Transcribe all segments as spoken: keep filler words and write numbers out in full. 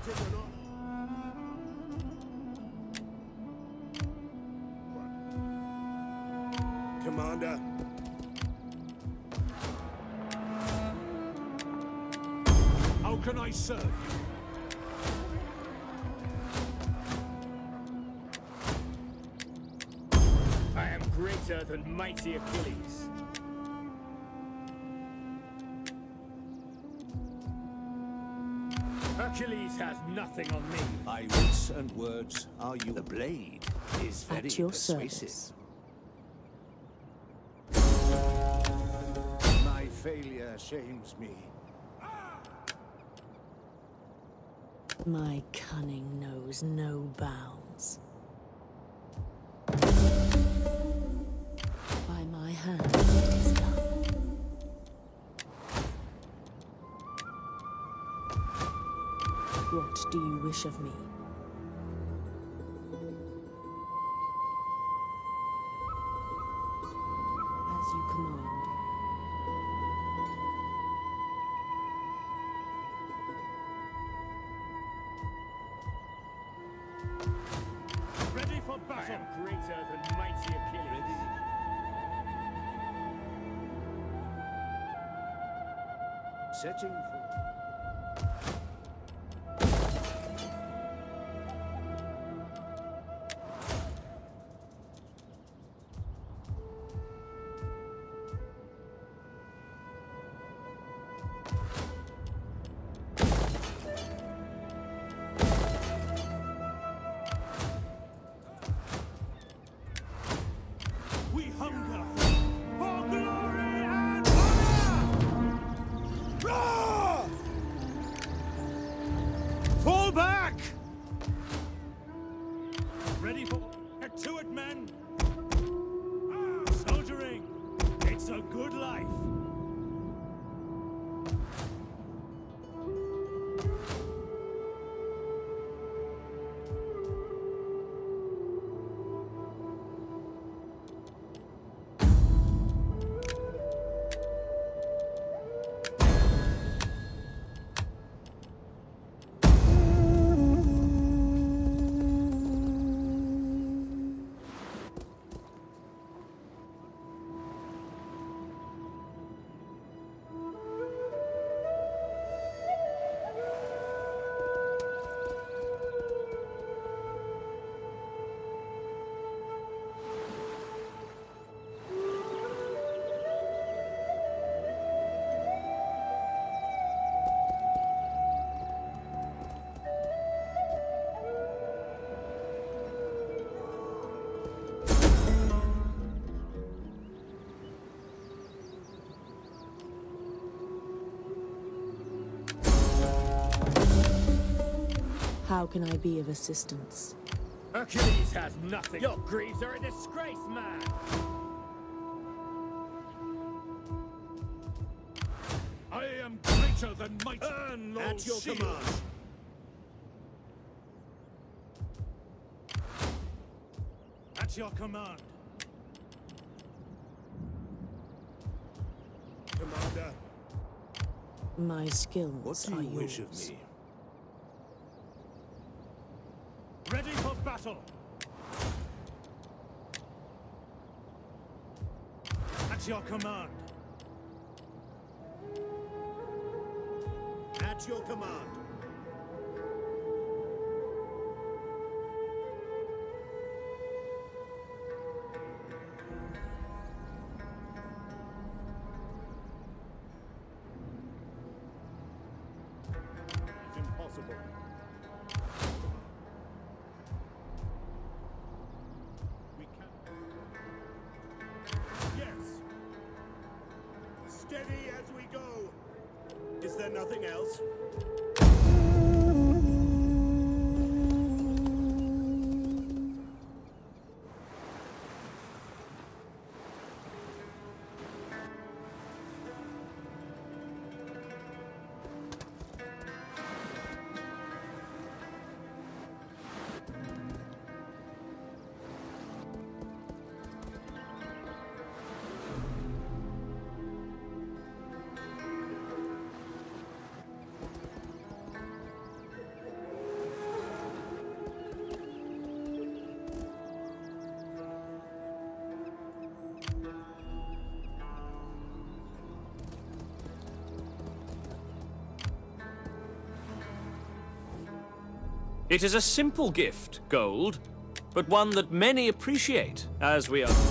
Commander. How can I serve you? I am greater than mighty Achilles. Achilles has nothing on me. My wits and words are you. The blade is very At your persuasive. service. My failure shames me. My cunning knows no bounds. By my hand it is done. What do you wish of me? As you command. Ready for battle. I am greater than mighty Achilles. Setting for... We hunger for glory and honor! Fall back! Ready for... Get to it, men! Soldiering! It's a good life! How can I be of assistance? Achilles has nothing. Your Greeks are a disgrace, man! I am greater than mighty. Earn, Lord At your Shield. command. At your command. Commander. My skills What do are you wish of yours. me? Ready for battle! At your command. At your command. It's impossible. We can. Yes. Steady as we go. Is there nothing else? It is a simple gift, gold, but one that many appreciate, as we are.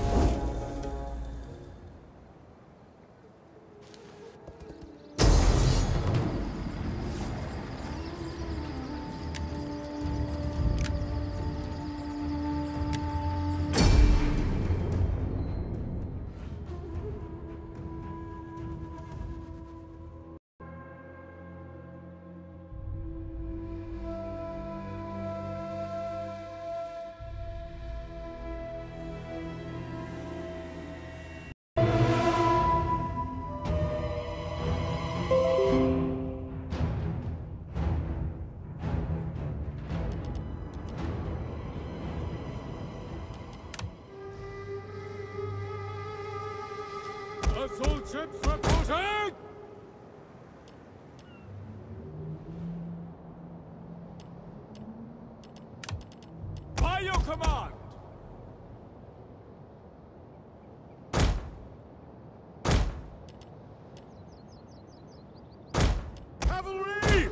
Assault ships reporting! By your command! Cavalry!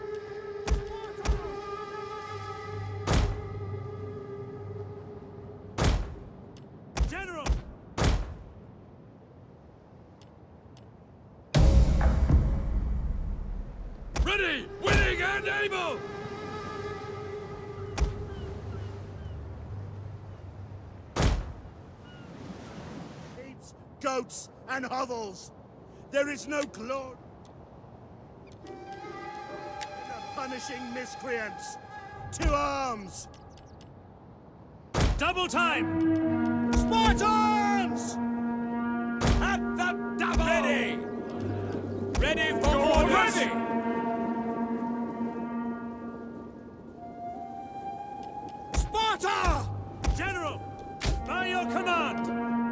General! Ready! Willing and able! Apes, goats, and hovels. There is no glory in the punishing miscreants. To arms! Double time! Spartans! At the double! Ready! Ready for orders! Ready! Sparta! General! By your command!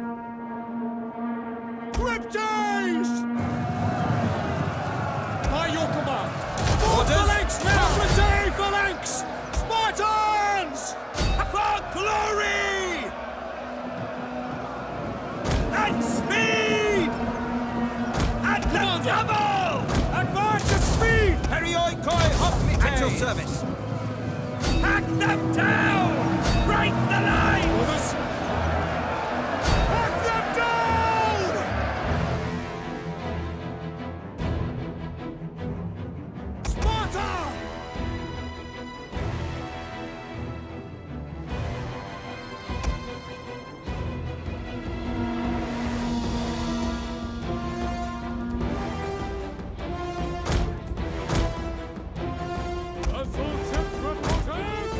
Cryptes! By your command! Phalanx now! Reserve phalanx! Spartans! For glory! At speed! At the double! Advance at speed! Perioikoi hoplite! At your service. Hack them down! Break the line! Orders! Hack them down! Sparta! Assault ships reporting!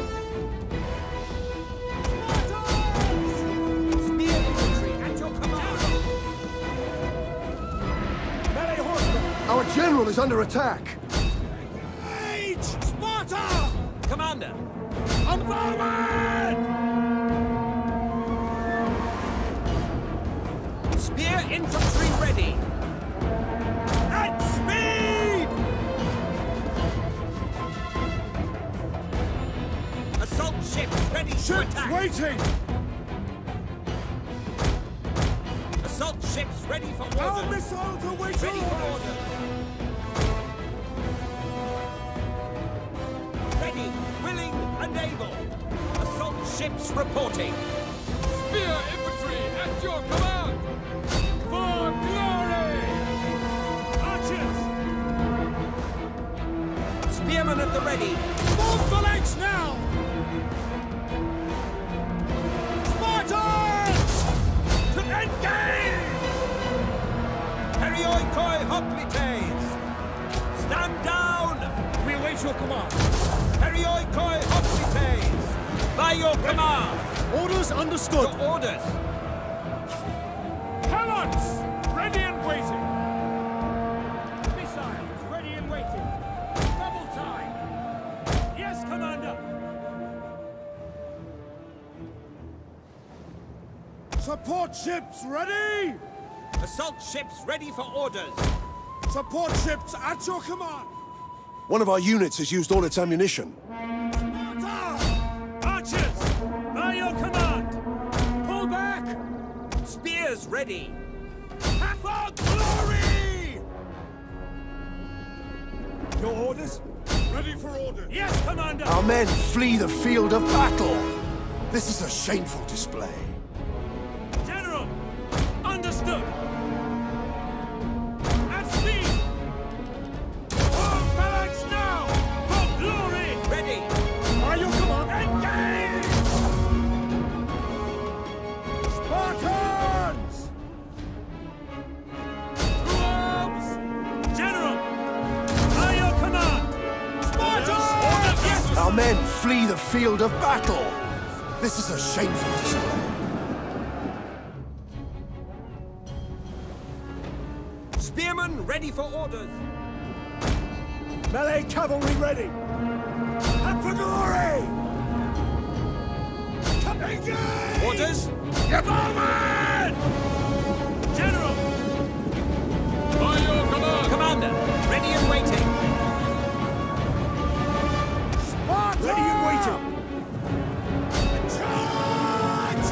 Spear infantry at your command! Melee horsemen! Our general is under attack! Age! Sparta! Commander! On forward! Spear infantry ready! At speed! Assault ships ready to Ships attack! waiting! Assault ships ready for Our orders! missiles are waiting! Ready for orders! Ready, willing, and able! Assault ships reporting! Spear infantry at your command! For glory! Archers! Spearmen at the ready! Form phalanx now! Spartans! To engage! Perioikoi hoplites! Stand down! We await your command. Perioikoi hoplites! By your command! Orders understood! Your orders! Helots! Ready and waiting! Missiles ready and waiting! Double time! Yes, Commander! Support ships ready! Assault ships ready for orders! Support ships at your command! One of our units has used all its ammunition. Sparta! Archers! By your command! Pull back! Spears ready! For glory! Your orders? Ready for order. Yes, Commander! Our men flee the field of battle. This is a shameful display. General! Understood! At speed! All phalanx now! For glory! Ready! Are you command? Engage! Spartans! To arms! General! By your command! Spartans! Yes! Our men flee the field of battle. This is a shameful display. Spearmen ready for orders. Melee cavalry ready. And for glory! Come engage! Orders. Bowman! General! By your command! Commander, ready and waiting. Sparta! Ready and waiting. Charge!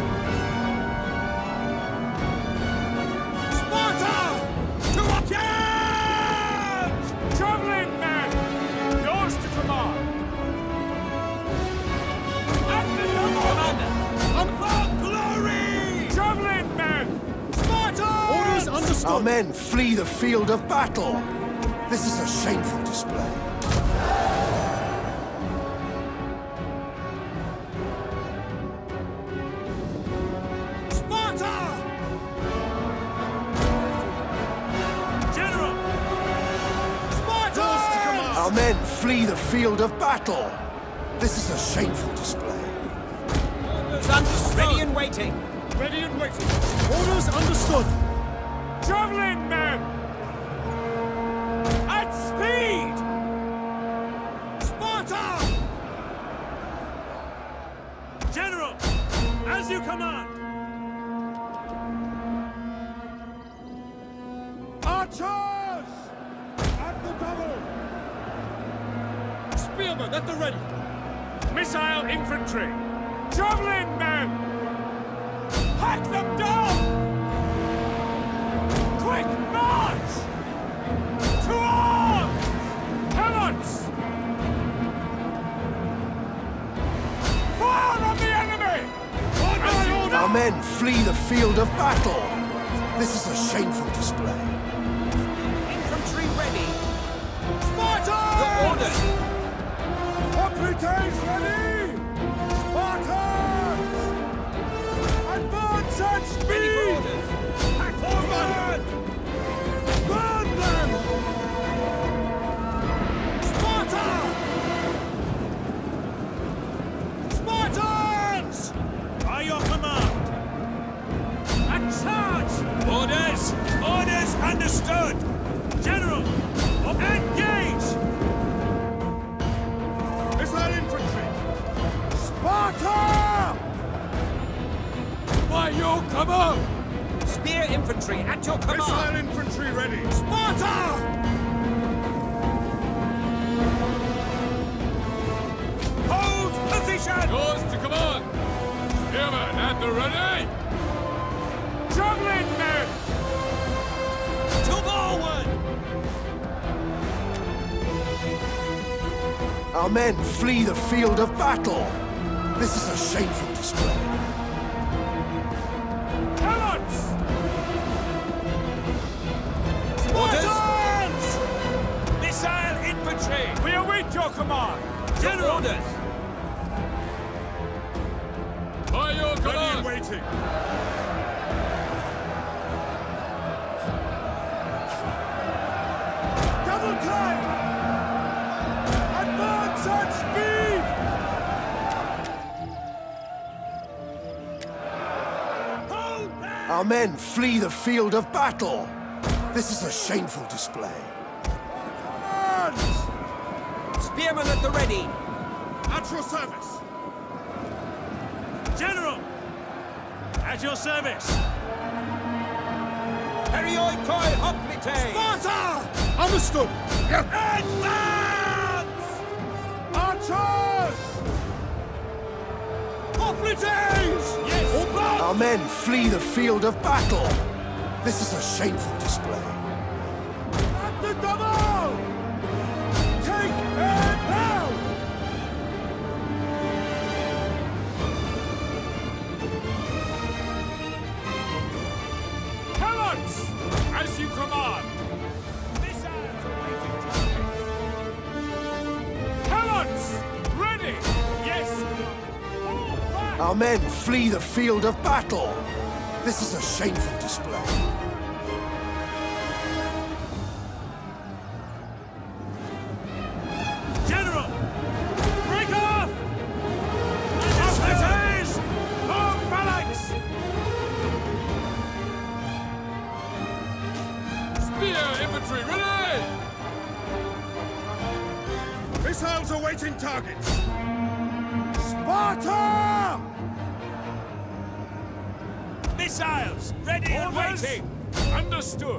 Sparta! To a charge! Traveling men! Yours to command! At the double! Commander, And for glory! Traveling men! Sparta! Orders understood. Our men flee the field of battle. This is a shameful display. Sparta! General! Sparta! Our men flee the field of battle. This is a shameful display. orders understood. Ready and waiting. Ready and waiting. Orders understood. Traveling men! At speed! Sparta! General, as you command. Archers! At the double! Spearmen at the ready. Missile infantry. Traveling men! Hack them down! Quick march! To arms! Helots! Fire on the enemy! On my order! Our men flee the field of battle. This is a shameful display. Infantry ready. Spartans! Your orders. Hoplites ready! Spartans! Advance at speed! Ready for orders. Back forward! Burn them! Sparta! Spartans! By your command! And charge! Orders! Orders understood! General! Engage! Missile infantry! Sparta! By your command! Spear infantry at your command. infantry ready! Sparta! Hold position! Yours to command! Spearmen at the ready! Traveling men! To forward! Our men flee the field of battle. This is a shameful display. Helots! Orders. Spartans! Missile infantry! We await your command! General! Orders. By your Ready and command! waiting! Double time! Advance at speed! Hold back! Our men flee the field of battle. This is a shameful display. Hands! Spearmen at the ready. At your service! General! At your service! Perioikoi hoplite. Sparta! Understood! Advance! Archers! Hoplites! Yes! Our men flee the field of battle. This is a shameful display. At the double! Our men flee the field of battle. This is a shameful display. General! Break off! Officers! Form phalanx! Spear infantry ready! Missiles awaiting targets. Sparta! Missiles! Ready and waiting! Understood.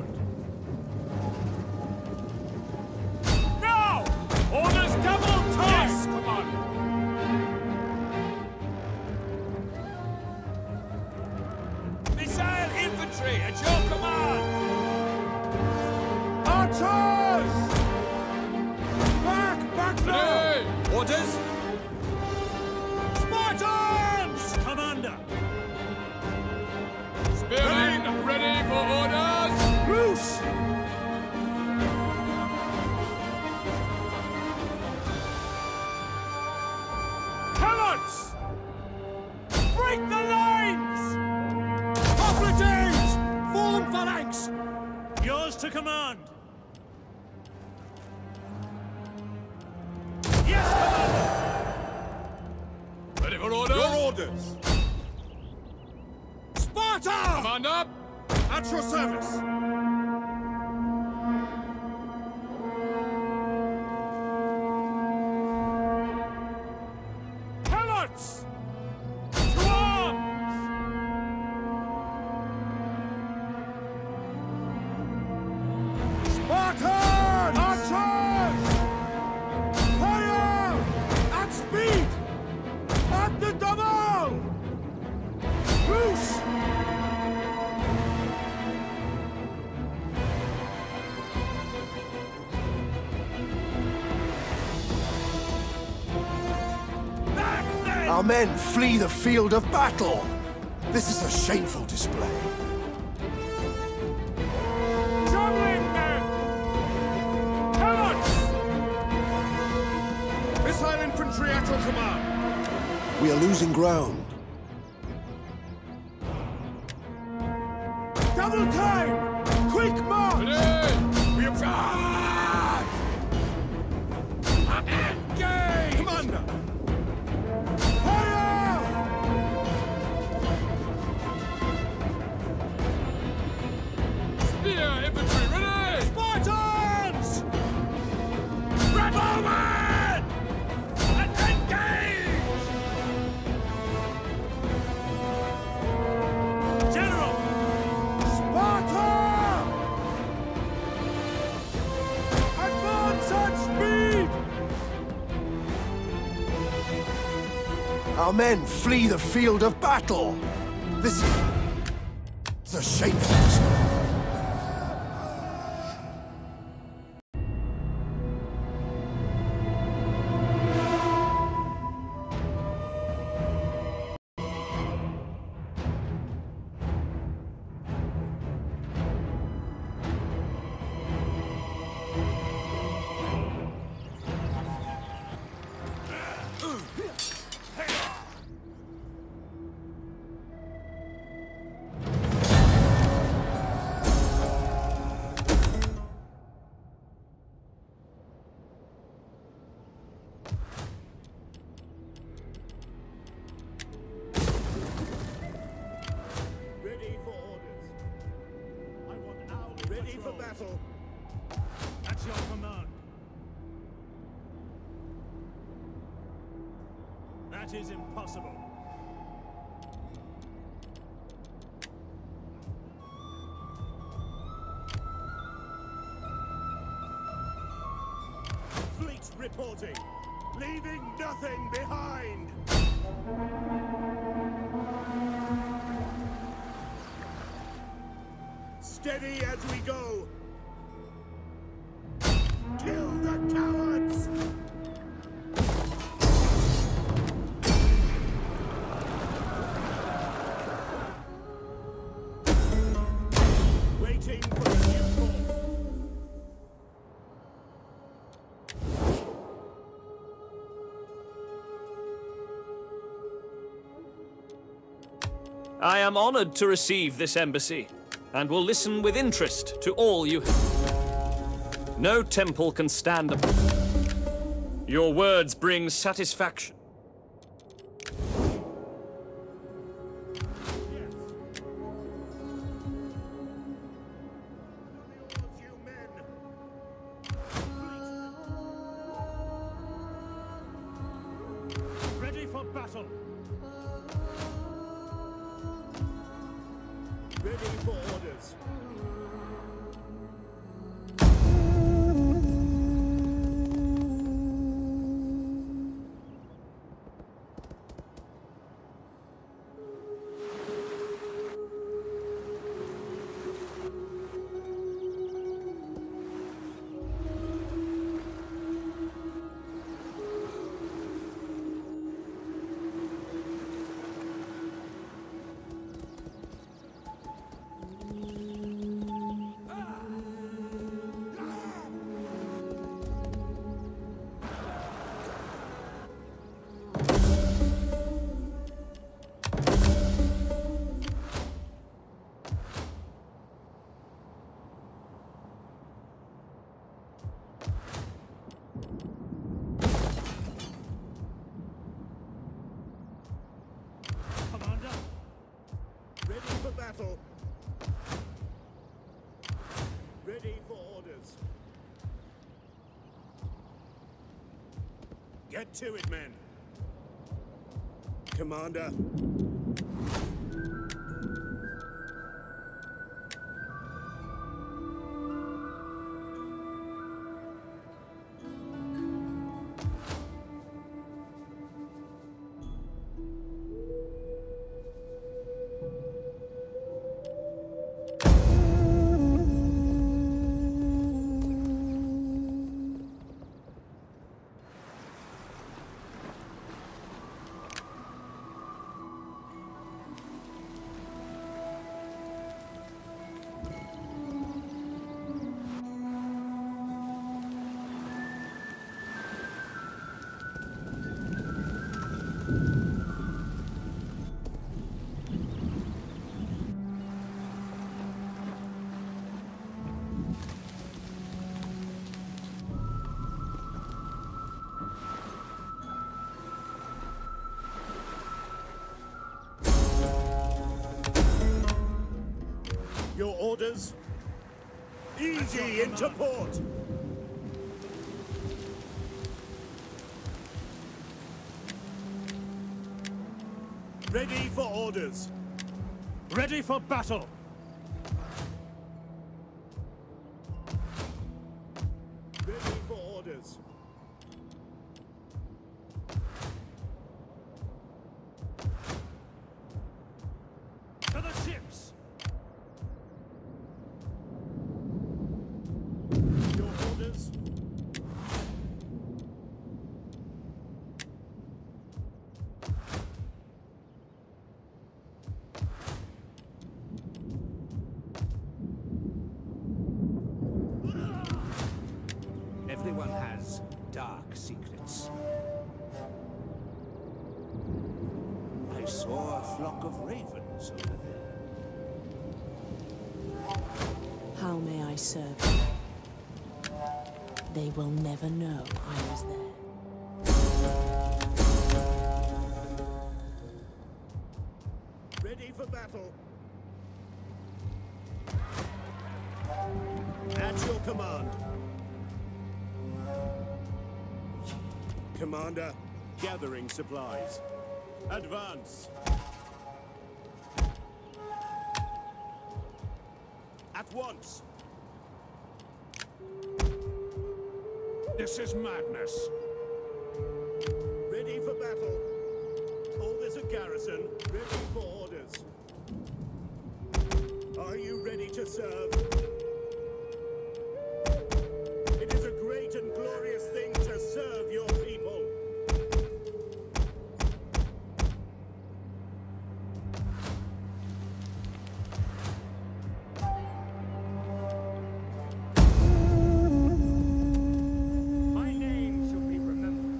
Now! Orders double time! Yes, Commander. Missile infantry at your command! Archers! Back, back now! Ready! Orders? Spartans! Commander! Spearmen ready for orders! Loose! Helots! Break the lines! Operatives! Form phalanx! Yours to command! Yes, Commander! Ready for orders! Your orders. Sparta! Commander! At your service. Helots! To arms! Spartans! Archers! Fire! At speed! At the double! Loose! Back then! Our men flee the field of battle. This is a shameful display. Traveling men! Helots! Missile infantry at your command. We are losing ground. Double time! Quick march! Ready! We have charge! Engage! Commander! Fire! Spear infantry ready! Spartans! Rebelmen! And engage! General! Sparta! Advance at speed! Our men flee the field of battle. This is a shameful display. Ready for orders. I want our ready for battle. That's your command. That is impossible. Fleet reporting. Leaving nothing behind. Steady as we go. Kill the cowards! Waiting for a new course. I am honored to receive this embassy, and will listen with interest to all you have. No temple can stand up. Your words bring satisfaction. Ready for battle. Ready for orders. Commander. Ready for battle. Ready for orders. Get to it, men. Commander. Your orders? Easy into port! Ready for orders. Ready for battle. Ready for orders. To the ships. Your orders? Everyone has dark secrets. I saw a flock of ravens over there. How may I serve you? They will never know I was there. Ready for battle. At your command. Commander, gathering supplies. Advance. At once. This is madness. Ready for battle. Hold this a garrison. Ready for orders. Are you ready to serve? It is a great and glorious thing to serve your people. My name shall be remembered.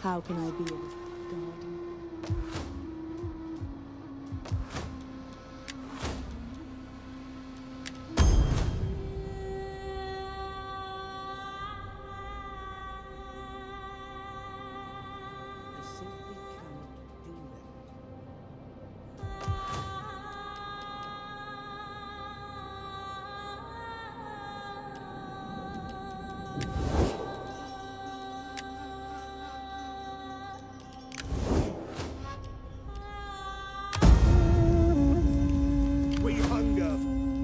How can I be of guardian? I simply cannot do that. We hunger.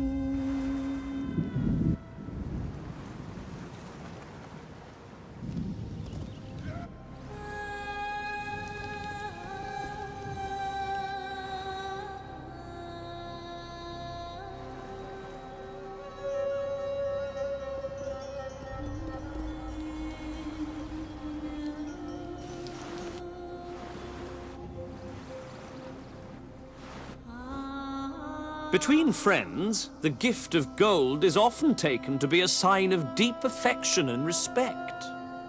Between friends, the gift of gold is often taken to be a sign of deep affection and respect.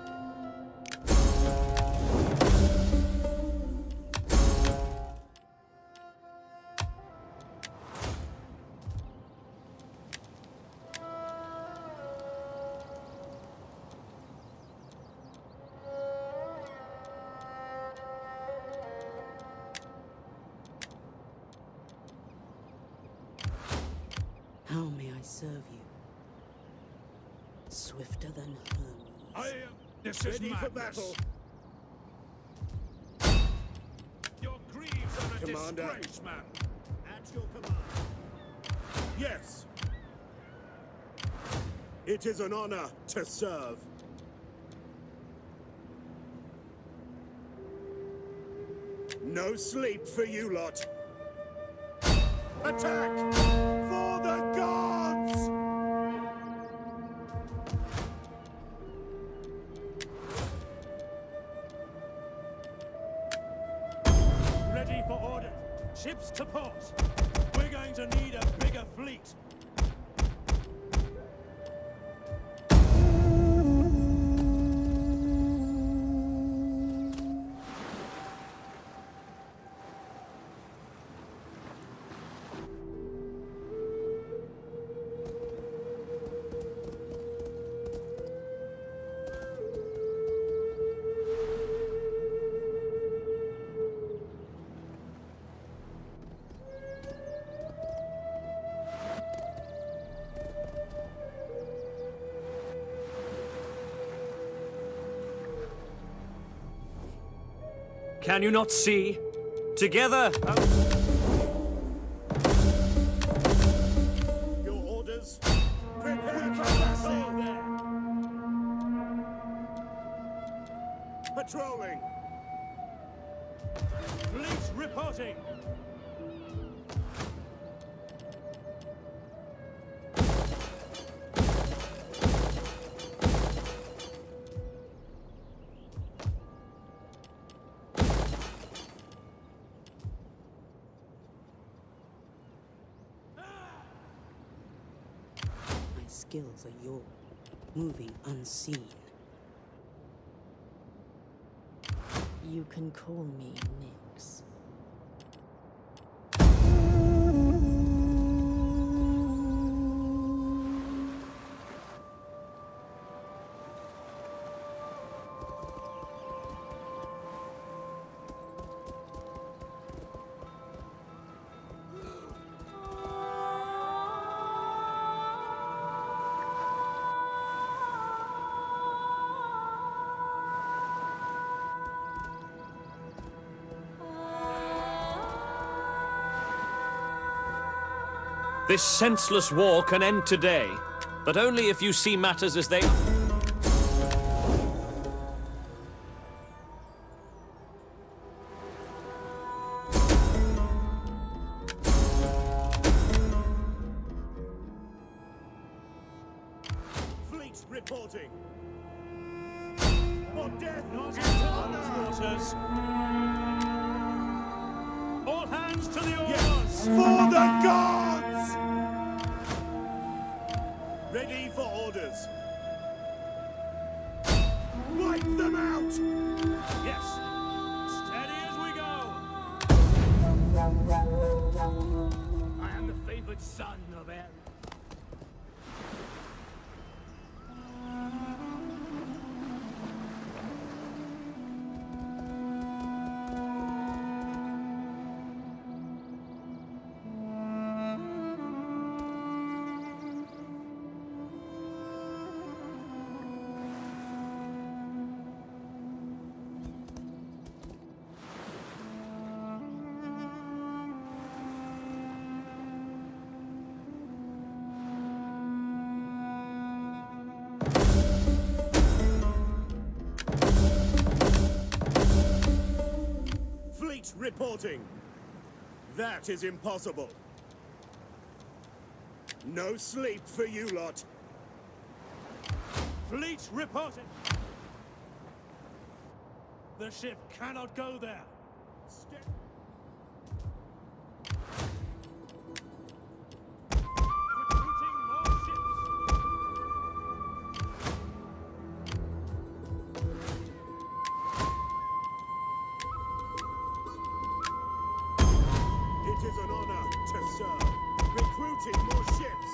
How may I serve you? Swifter than Hermes. I am... This is Ready for madness. battle. Your greaves are a Commander. disgrace, man. At your command. Yes. It is an honor to serve. No sleep for you lot. Attack! For the gods! Ready for orders. Ships to port. We're going to need a bigger fleet. Can you not see? Together... Your orders? Prepare for battle! Patrolling! Fleet reporting. My skills are yours, moving unseen. You can call me Nyx. This senseless war can end today, but only if you see matters as they are. Fleet reporting! For death, Not and into honor! arms waters. All hands to the oars. Yes, for the gods! Ready for orders. Wipe them out! Yes. Steady as we go. I am the favored son of Ares. Reporting. That is impossible. No sleep for you lot. Fleet reporting. The ship cannot go there. Stay. Recruiting more ships. It is an honor to serve. Recruiting more ships.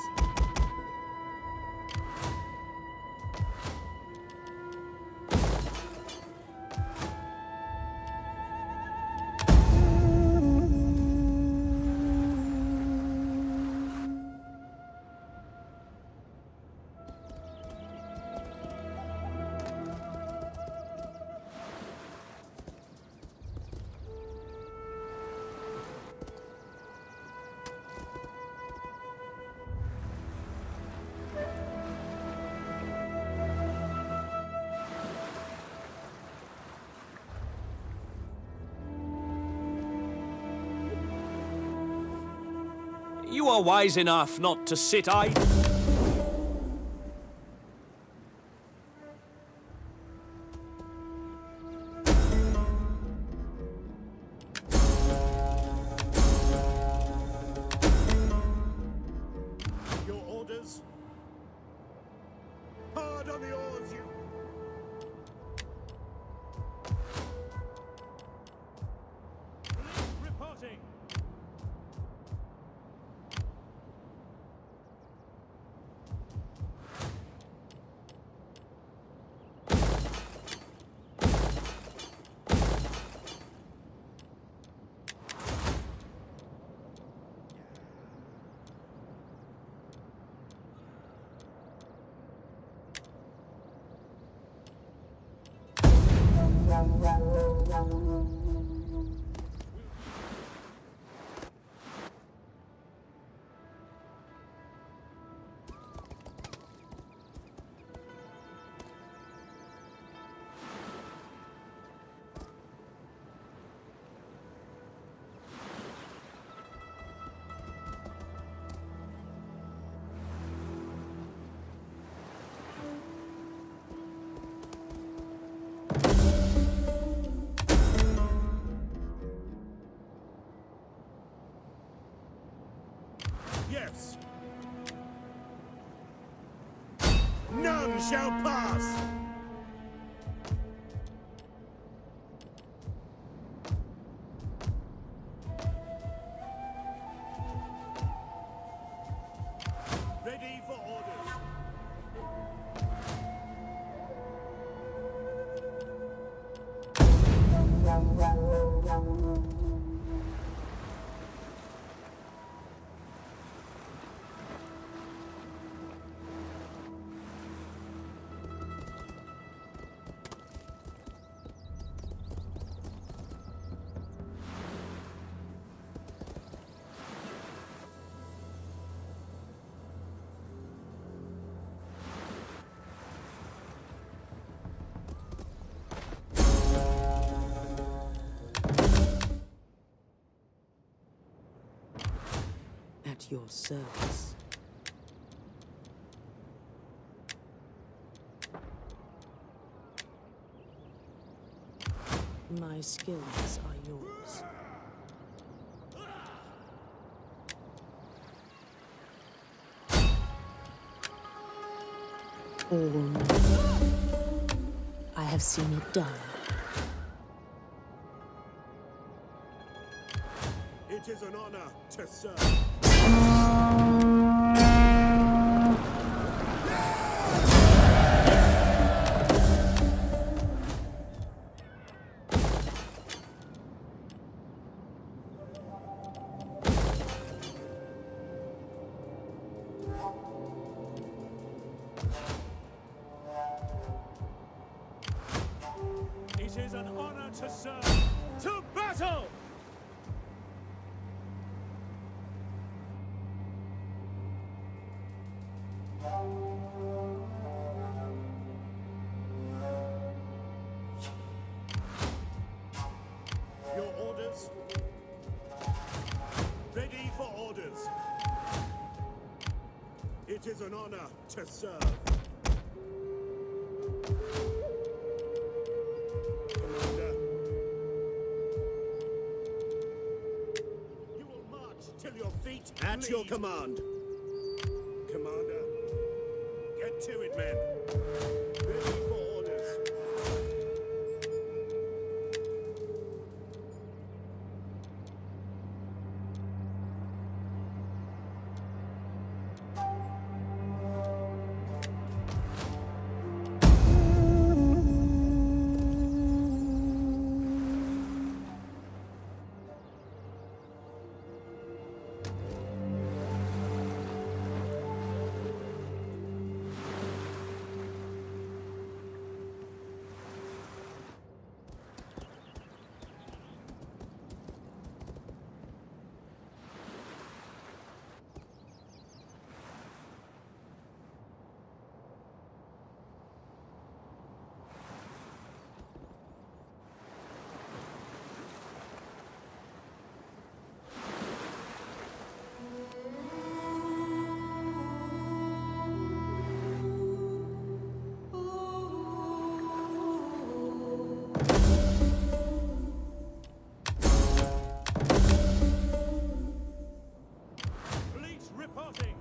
You are wise enough not to sit idle. Your orders? Hard on the oars, you... Police reporting. Yes. None shall pass. Ready for orders. At your service. My skills are yours. All I have seen it done. It is an honor to serve. It is an honor to serve. To battle! Your orders? Ready for orders. It is an honor to serve. Commander. You will march till your feet at your command. Commander. Get to it, men. Ready for orders. Fleet reporting.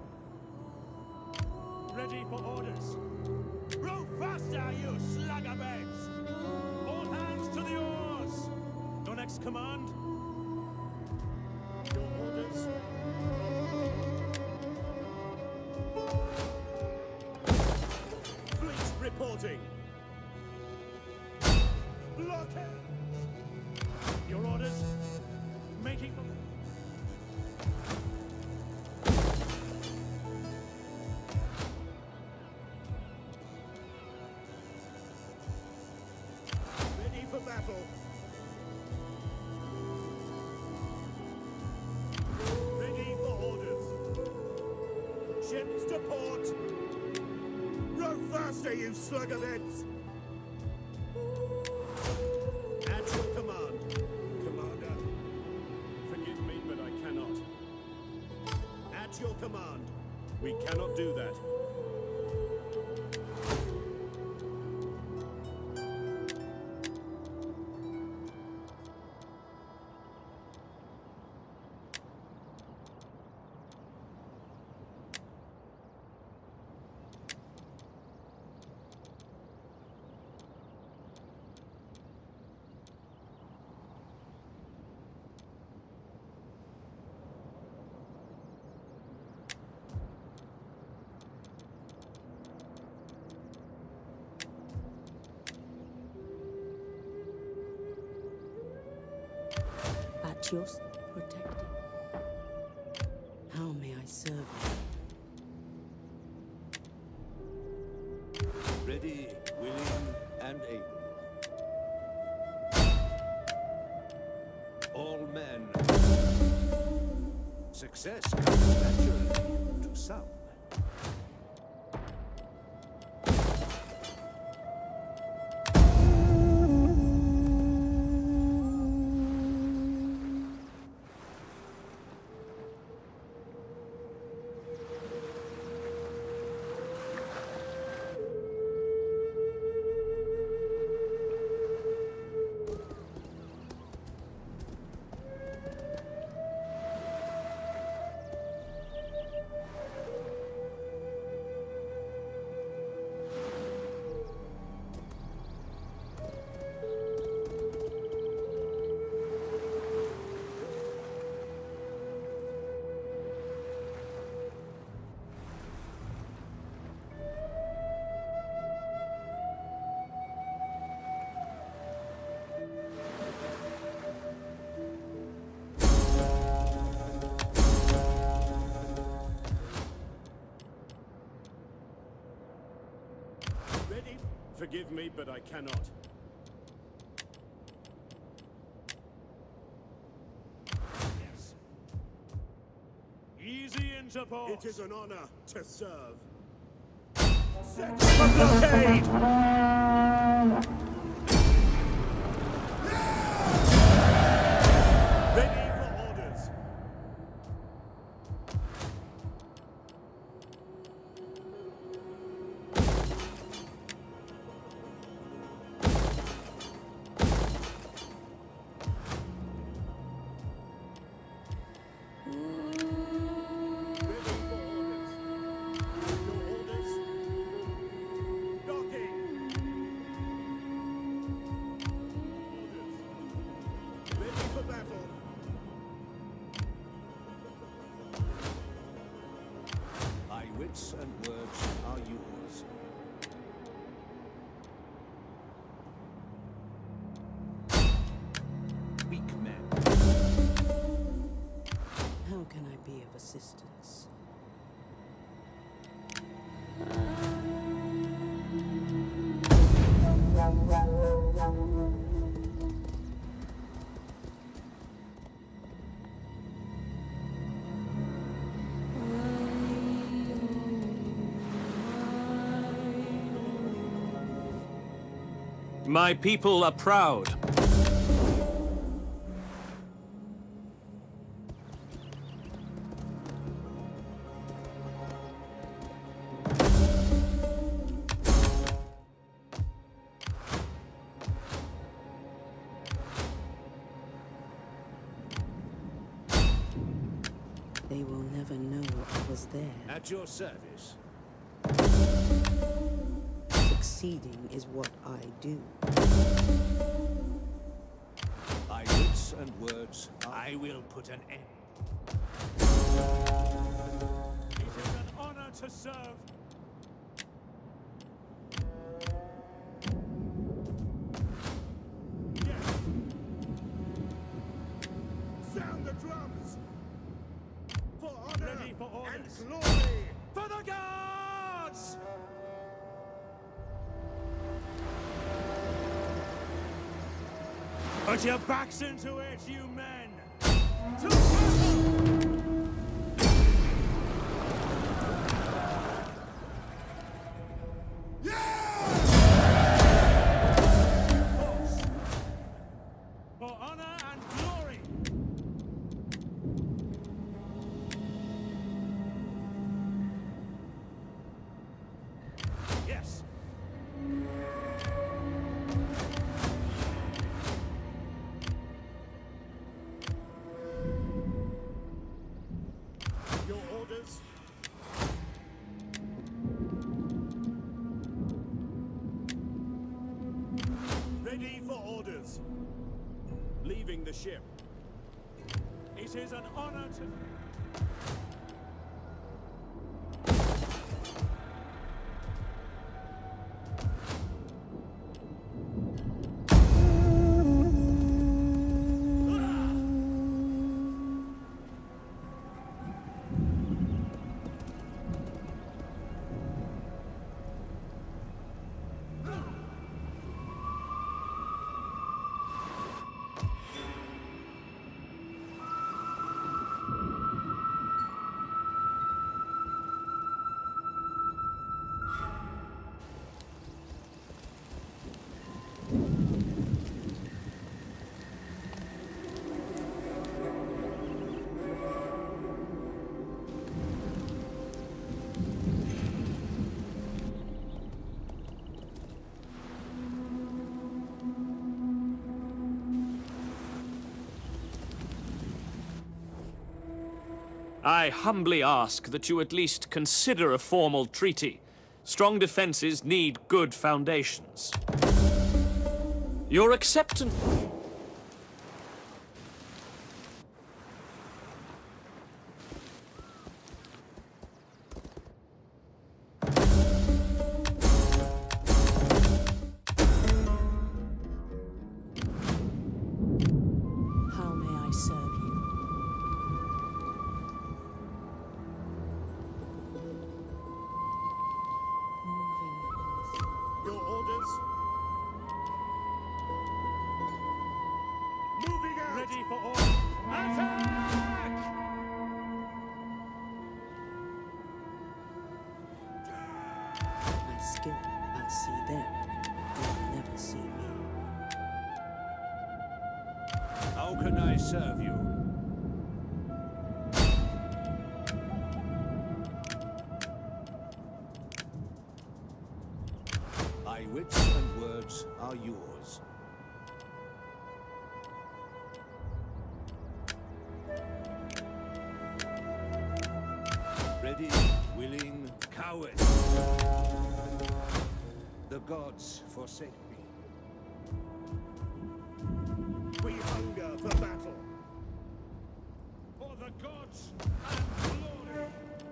Ready for orders. Row faster, you slugabeds! All hands to the oars! Your next command? Your orders? Fleet reporting. Blockade! Your orders? Making them. Ready for battle. Ready for orders. Ships to port. Row faster, you slug of heads. At your command, Commander. Forgive me, but I cannot. At your command. We cannot do that. At your s- protecting. How may I serve you? Ready, willing, and able. All men. Success comes naturally to some. Forgive me, but I cannot. Yes. Easy into port. It is an honor to serve. Set up a blockade! Ready for orders. My wits and words are yours. Weak men. How can I be of assistance? My people are proud. They will never know I was there. At your service. Succeeding is what I do. My wits and words are... I will put an end. It is an honor to serve. Yes. Sound the drums. For honor Ready for orders. and glory. For the guards! Put your backs into it, you men! To battle! For honor and glory! Yes! Your orders. Ready for orders. Leaving the ship. It is an honor to... I humbly ask that you at least consider a formal treaty. Strong defenses need good foundations. Your acceptance... How may I serve you? Your orders. can't see them, they'll never see me. How can I serve you? My wits and words are yours. Ready, willing, coward. The gods forsake me. We hunger for battle. For the gods and glory.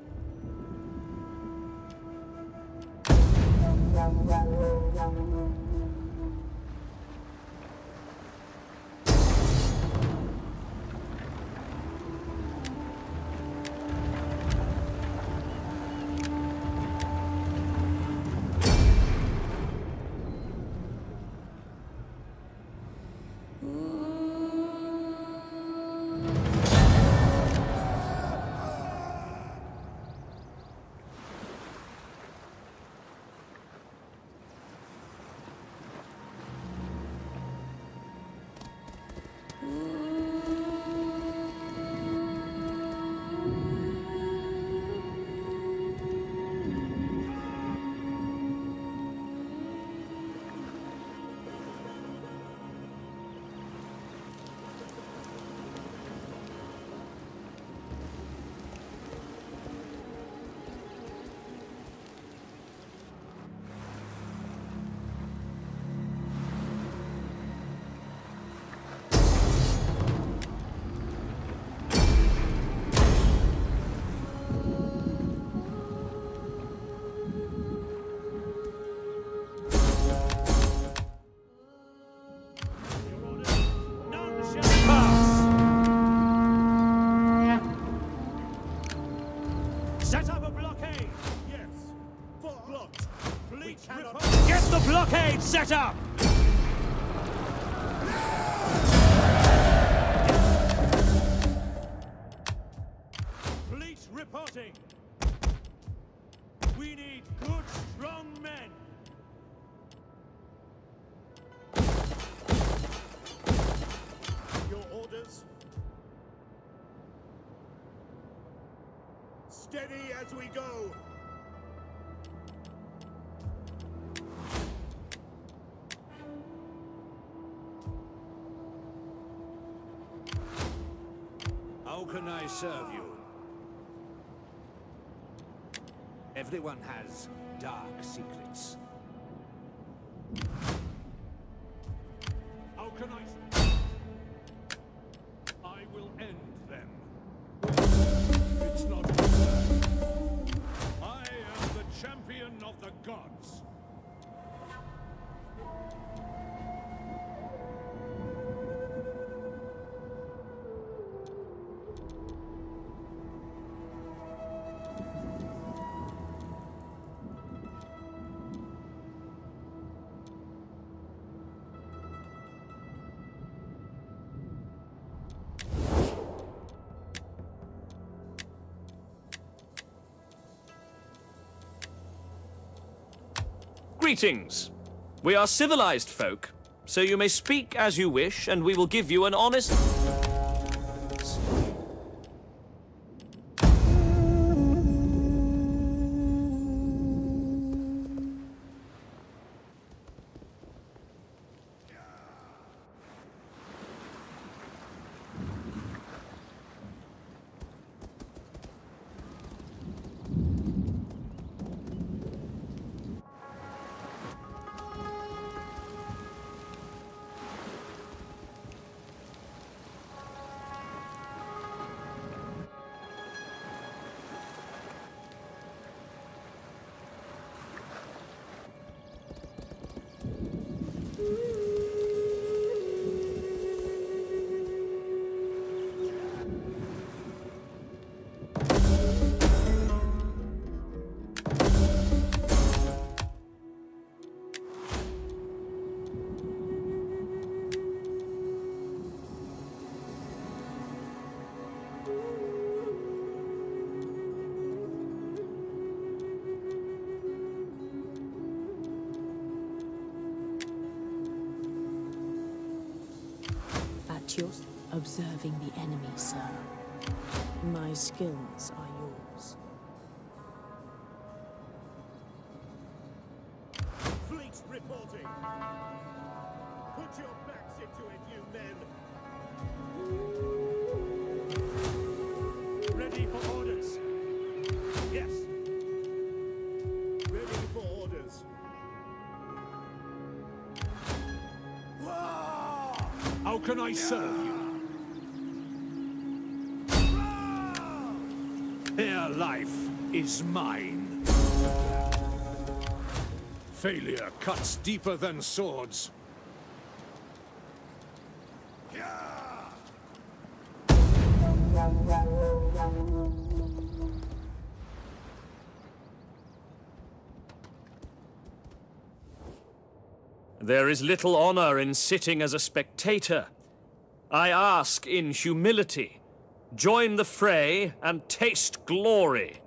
Set up a blockade! Yes. For blocked. Fleet cannot- report- Get the blockade set up! Fleet reporting! We need good, strong men! Your orders? Steady as we go. How can I serve you? Everyone has dark secrets. How can I... I will end them. It's not over. I am the champion of the gods. Greetings. We are civilized folk, so you may speak as you wish, and we will give you an honest... At yours. Observing the enemy, sir. My skills are yours. Fleet reporting. Put your backs into it, you men. Ready for orders. Yes. Ready for orders. How can I serve you? Their life is mine. Failure cuts deeper than swords. There is little honor in sitting as a spectator. I ask in humility, join the fray and taste glory.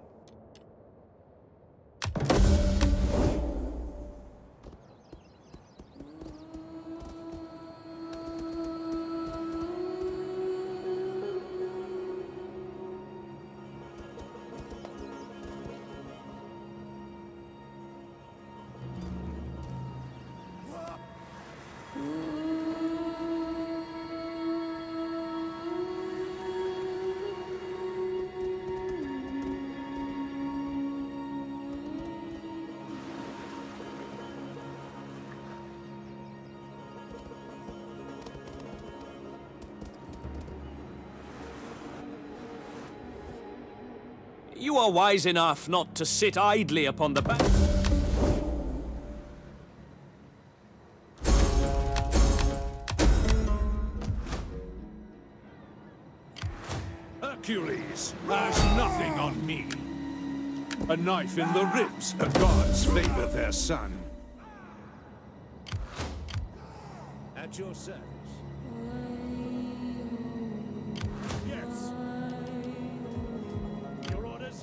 You are wise enough not to sit idly upon the back. Hercules has nothing on me. A knife in the ribs. The gods favor their son. At your service. Yes. Your orders?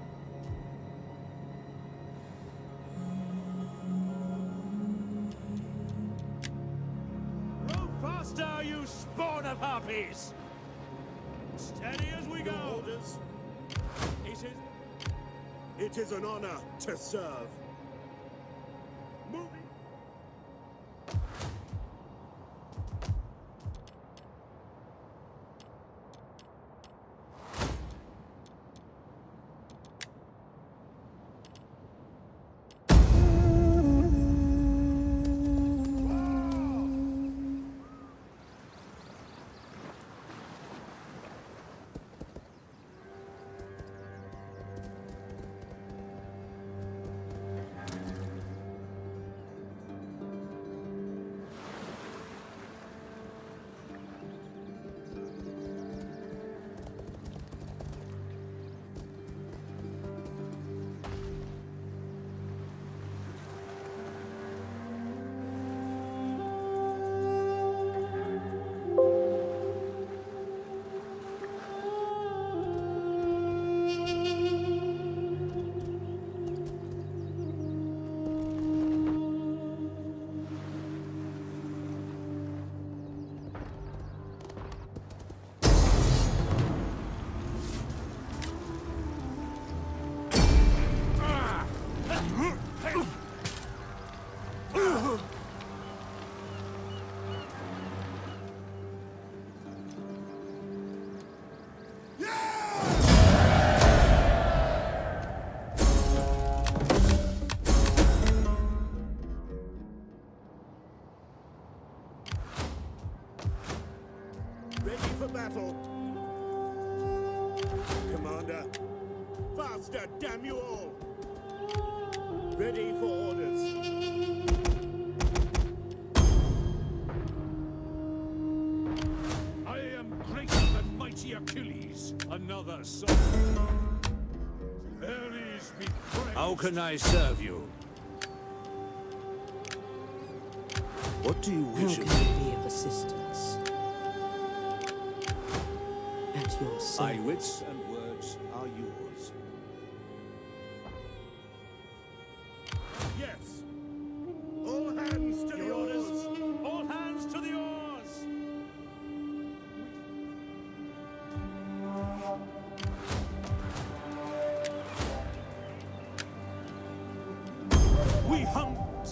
Row faster, you spawn of harpies! Steady as we Your go! orders. It is... It is an honor to serve. Moving. Ready for battle. Commander. Faster, damn you all. Ready for orders. I am greater than mighty Achilles. Another son. Ares be praised. How can I serve you? What do you How wish can of me? I be of assistance? At your My service. wits and words are yours. Yes. All hands to the Your orders. orders. All hands to the oars!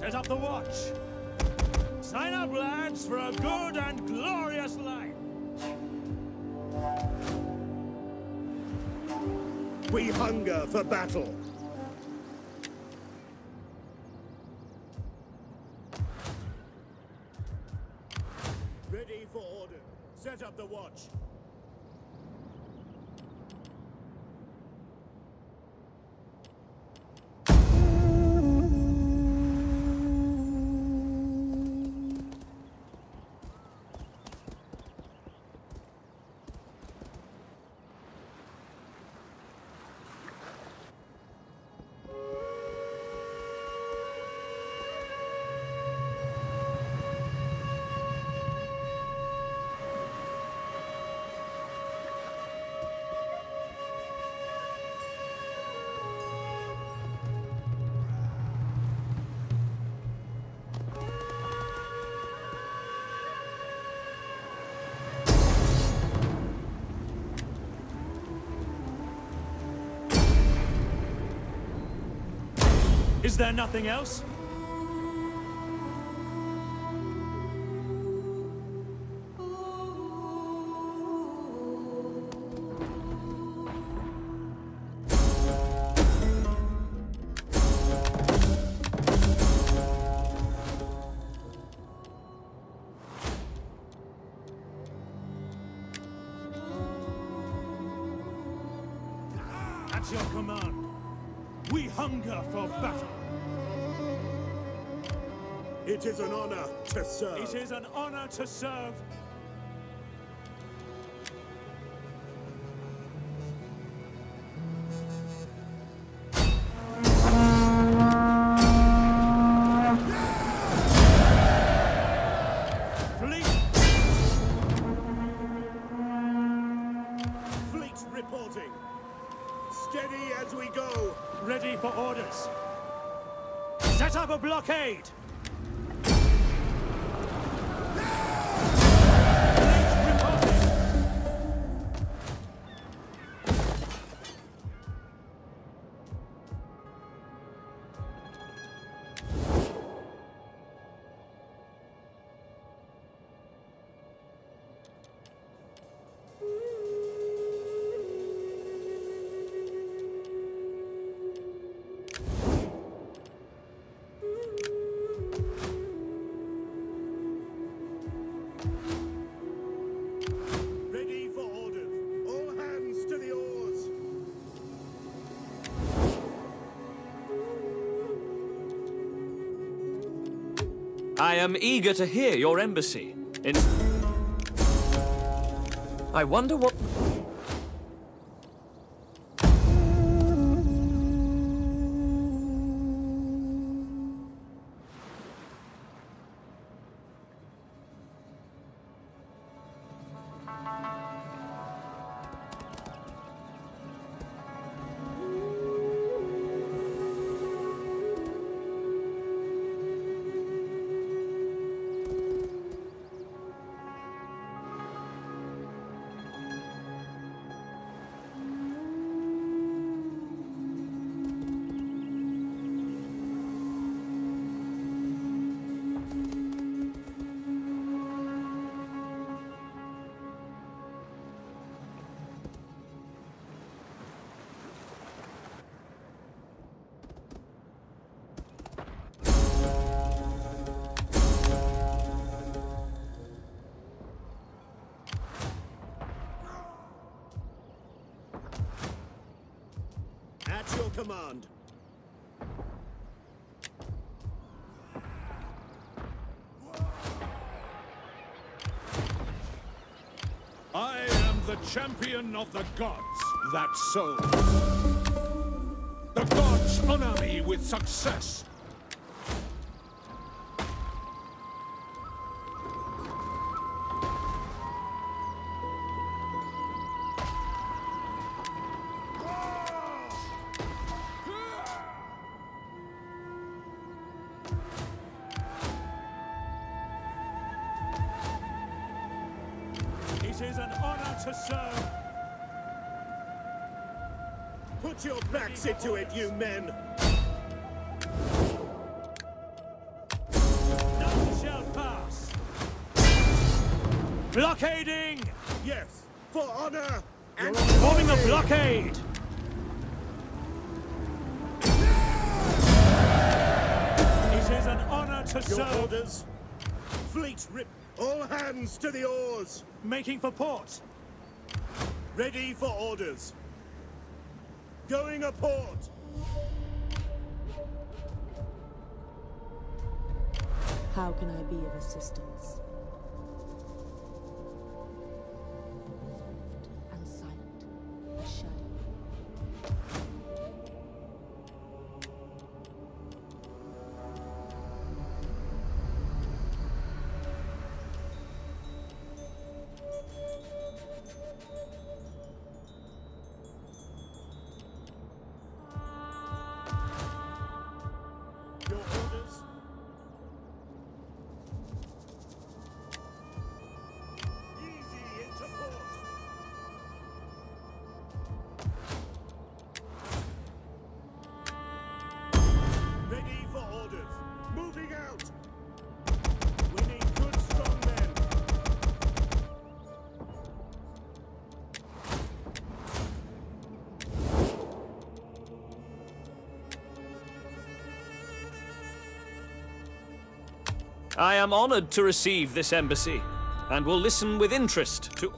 Set up the watch. Sign up, lads, for a good and glorious life. We hunger for battle. Ready for order. Set up the watch. Is there nothing else? At your command, we hunger for battle. It is an honor to serve. It is an honor to serve. Fleet! Fleet reporting. Steady as we go. Ready for orders. Set up a blockade! I am eager to hear your embassy. In... I wonder what... At your command. I am the champion of the gods. That's so. The gods honor me with success. It is an honor to serve. Put your backs into it, you men. Blockading! Yes, for honor and Forming a glory. blockade! It is an honor to Your serve. orders. Fleet rip. All hands to the oars. Making for port. Ready for orders. Going a port. How can I be of assistance? And silent, a shadow. Your orders. Easy into port. Ready for orders. Moving out. We need good, strong men. I am honored to receive this embassy, and will listen with interest to...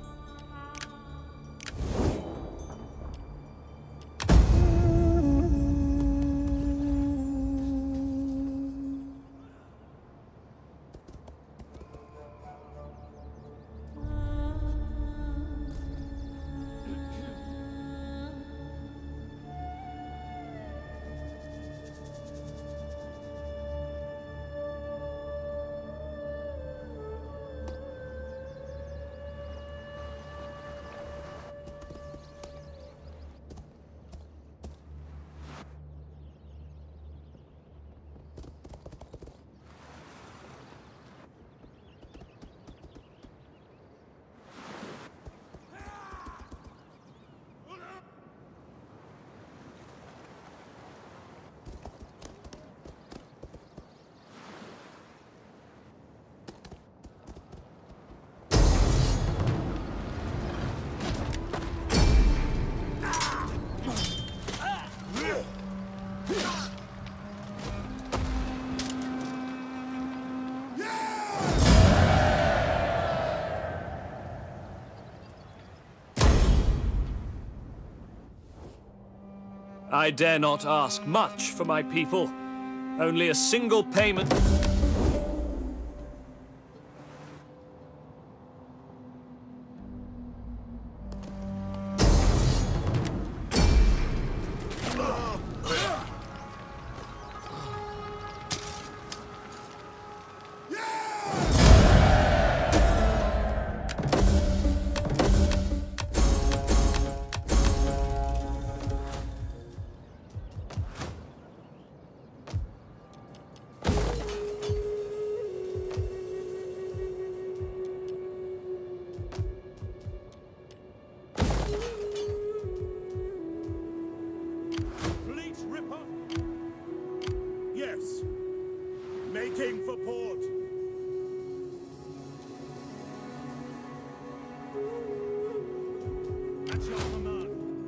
I dare not ask much for my people. Only a single payment. Fleet ripper. Yes. Making for port. At your command.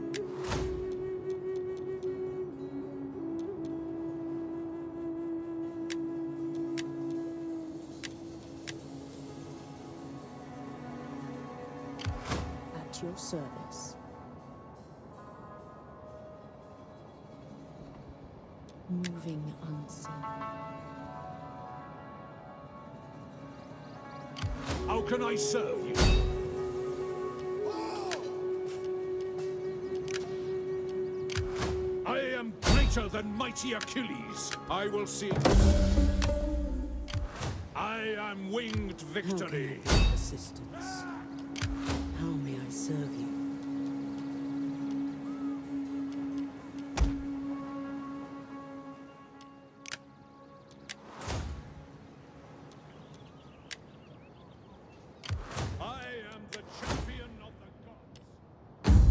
At your service. Moving unseen. How can I serve you? I am greater than mighty Achilles. I will see. I am winged How can I victory. be of assistance? How may I serve you? I am the champion of the gods.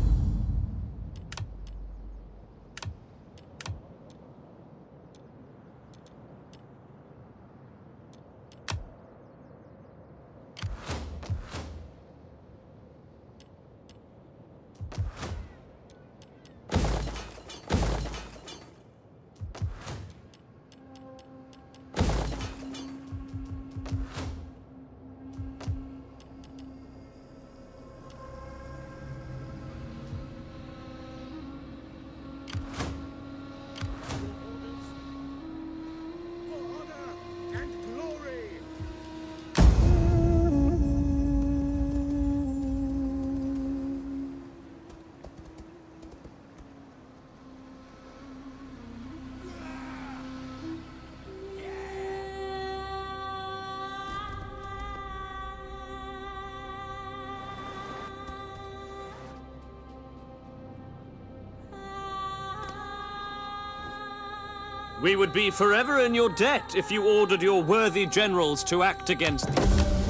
We would be forever in your debt if you ordered your worthy generals to act against thee.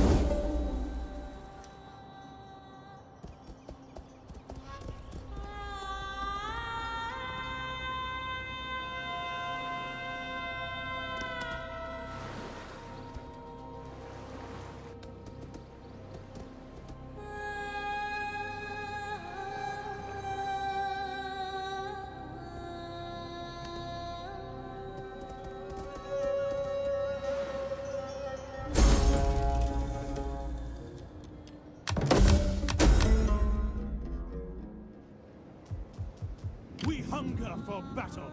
We hunger for battle.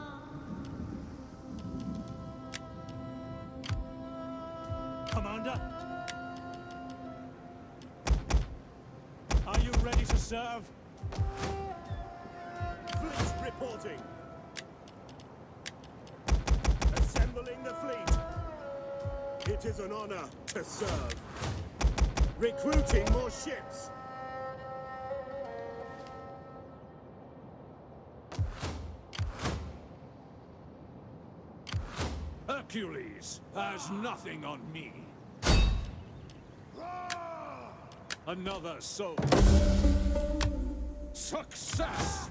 Commander? Are you ready to serve? Fleet reporting. Assembling the fleet. It is an honor to serve. Recruiting more ships. Hercules has nothing on me. Another soul. Success!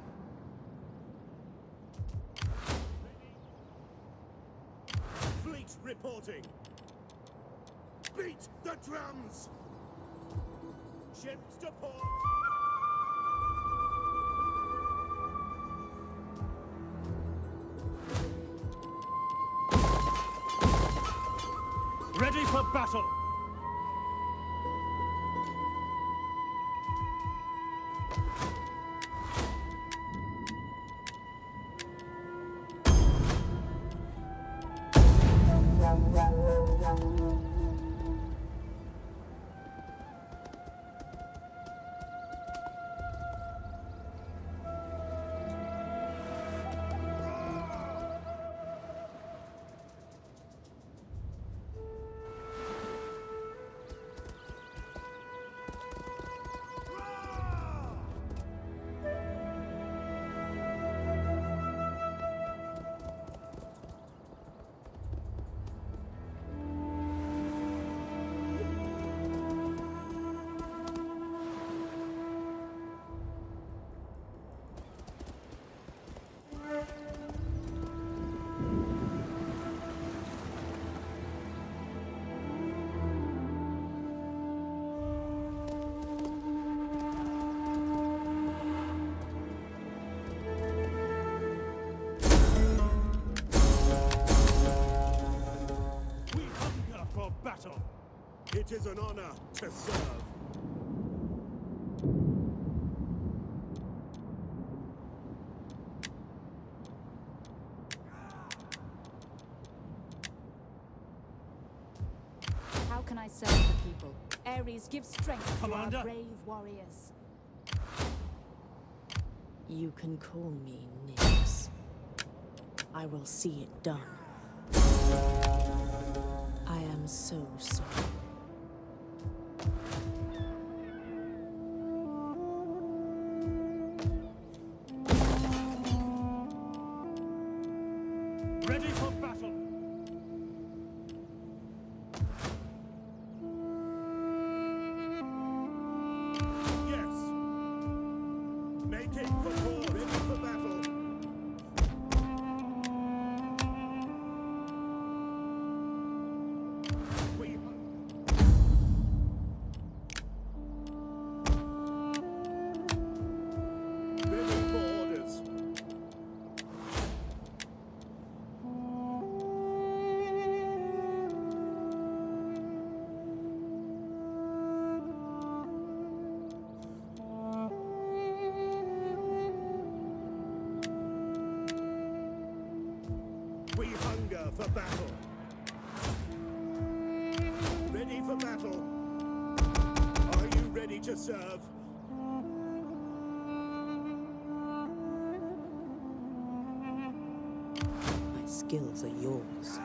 Fleet reporting. Beat the drums. Ships to port. Ready for battle! Battle. It is an honor to serve. How can I serve the people? Ares, give strength Commander? to our brave warriors. You can call me Nyx. I will see it done. I am so sorry. Ready for battle! Yes. Making for war, ready for battle. We ready for orders. We hunger for battle. Ready for battle. Are you ready to serve? My skills are yours.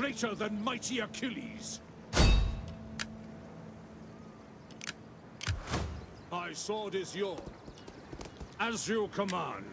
greater than mighty Achilles. My sword is yours. As you command.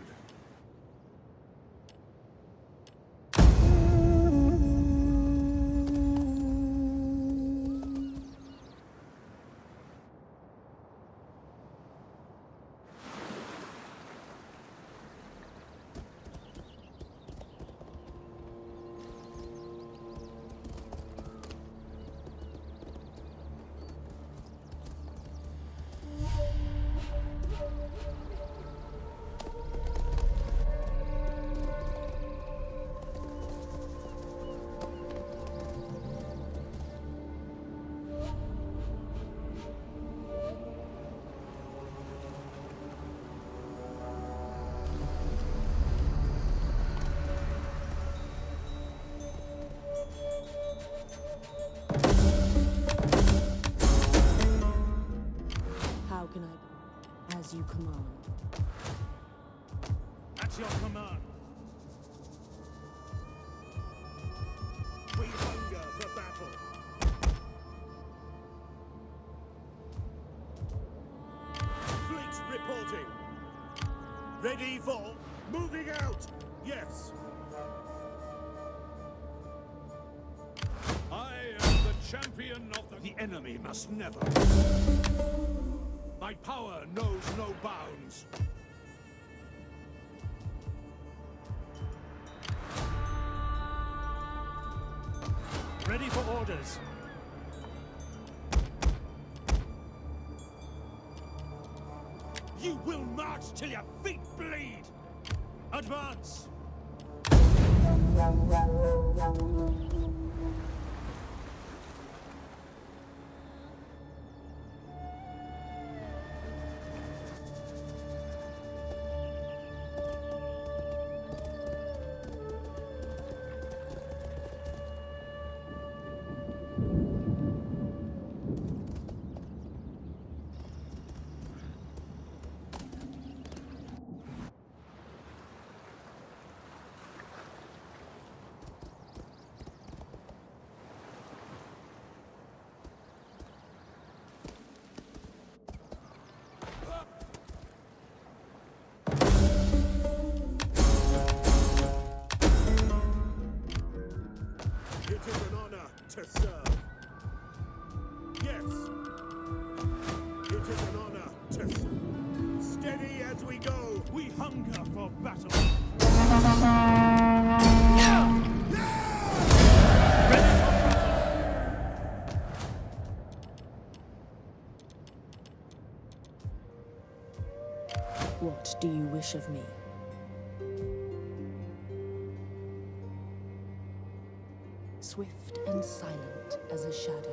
How can I... As you command. At your command. We hunger for battle. Fleet reporting. Ready for moving out. Yes. I am the champion of the... The enemy must never. My power knows no bounds. Ready for orders. You will march till your feet bleed. Advance. It is an honor to serve. Yes. It is an honor to serve. Steady as we go. We hunger for battle. What do you wish of me? Swift and silent as a shadow.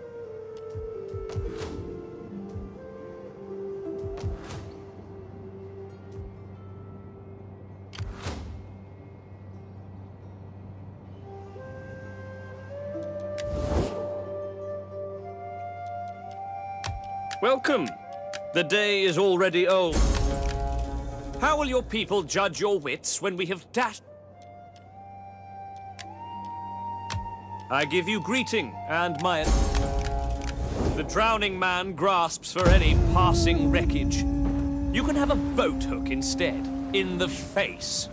Welcome. The day is already old. How will your people judge your wits when we have dashed? I give you greeting and my... The drowning man grasps for any passing wreckage. You can have a boat hook instead, in the face.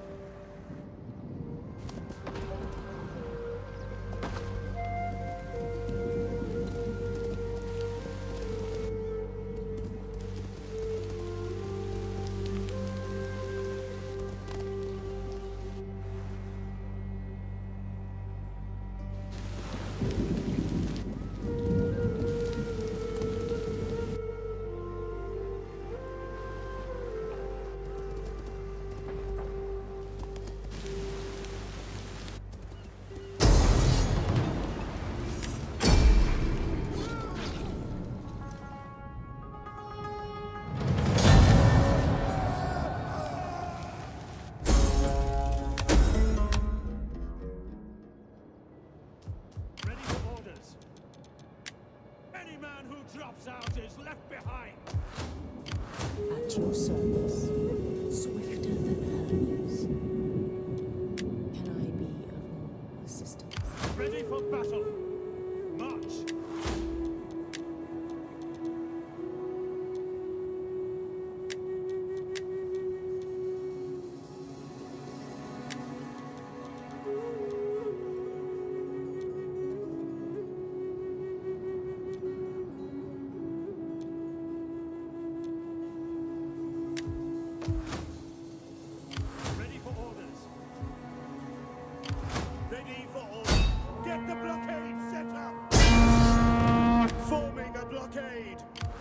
drops out is left behind. At your service, swifter than Hermes. Can I be of more assistance? Ready for battle. March. Ready for orders. Ready for orders. Get the blockade set up. Forming a blockade.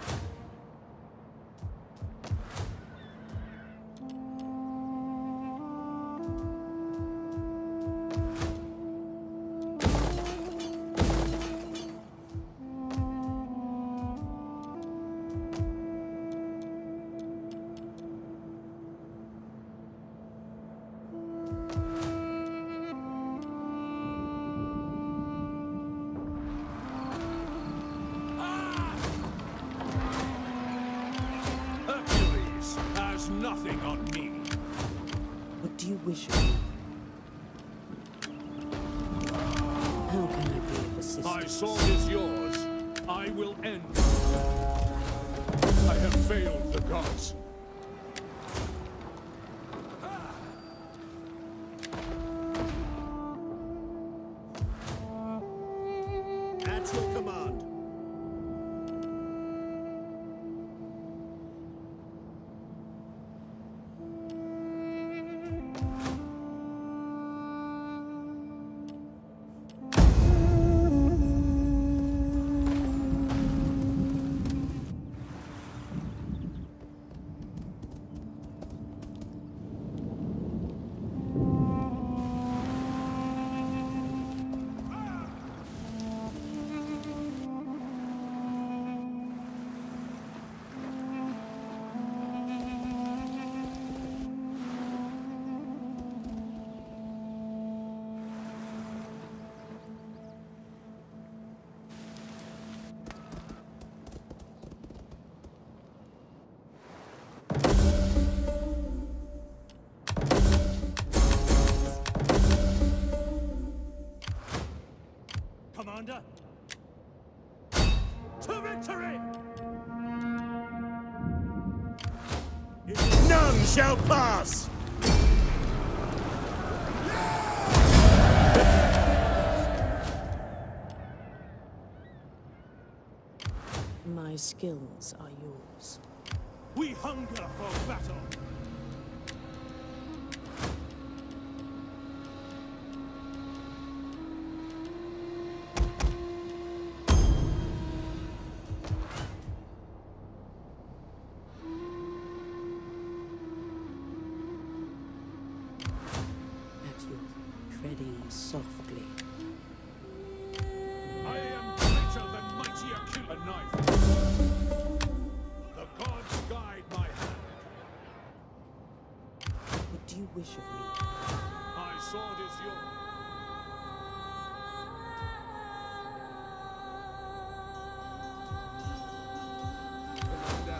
Hercules has nothing on me. What do you wish of me? How can I be of assistance? My sword is yours. I will end. I have failed the gods. At your command. Commander. To victory! None shall pass. My skills are yours. We hunger for battle. At your treading softly. I am greater than mighty Achilles. A knife. The gods guide my hand. What do you wish of me? My sword is yours. Commander.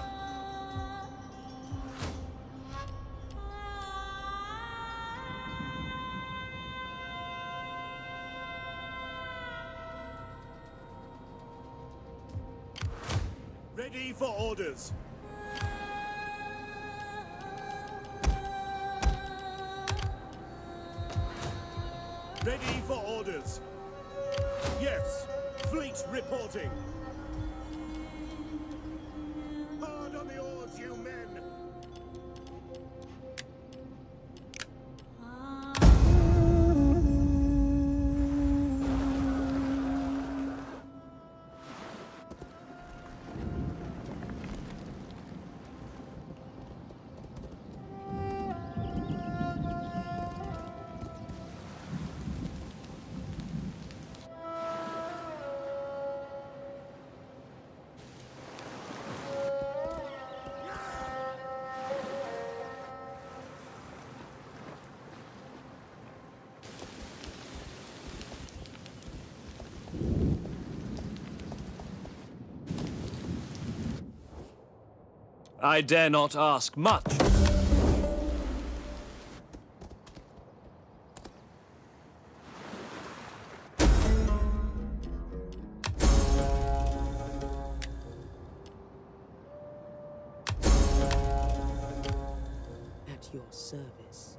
Ready for orders. Ready for orders. Yes. Fleet reporting. Hard on the oars, you men. I dare not ask much. your service.